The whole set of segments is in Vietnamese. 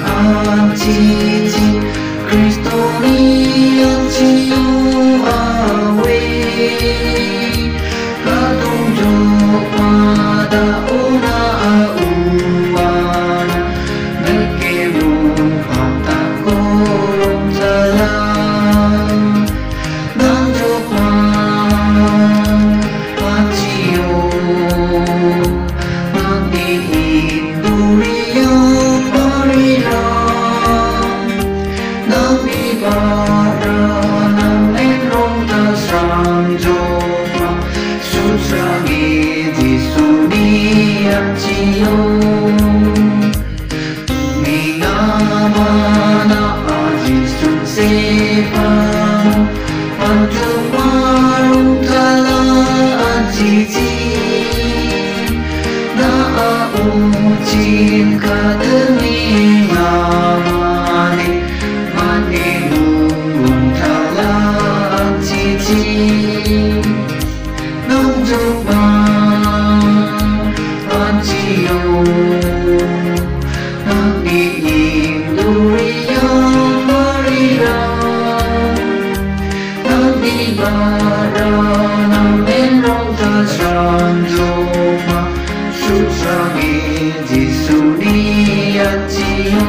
an chi chi Cristo ni an chi u awe kadung jo pada una uwana nagkirong pagtagorong salam nang jokman pachiyo nang diinduriyo parilang nang ibara nang enrong tasang jokma susrangi disuni achiyo mingama ajisun sepan panjumarung tala ajiji na aucin kademi ngamane manimung tala ajiji nang jokman ajiyo nang diinduriyo marirang nang ibara nang enrong tasang jokma susrangi disuni ajiyo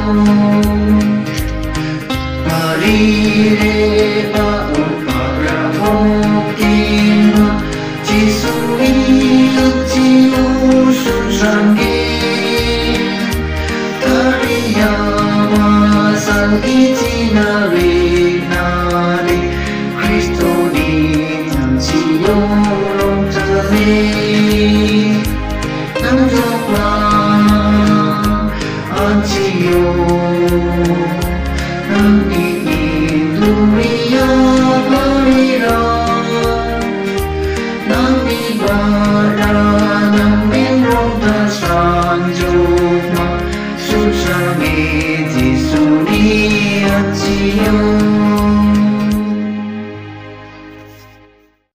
marire pa para hokin disuni ajiyo susrangi tariyama sang itinari nari Cristo ni ajiyo long tali nang jokman ajiyo nang diinduriyo marirang nang ibara nang enrong tasang jokma susrangi disuni ajiyo